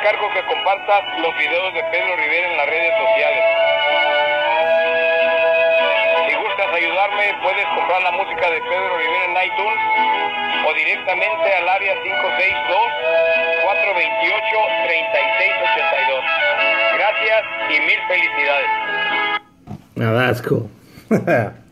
encargo que compartas los videos de Pedro Rivera en las redes sociales. Si gustas ayudarme, puedes comprar la música de Pedro Rivera en iTunes o directamente al área 562-428-3682. Gracias y mil felicidades. Now that's cool.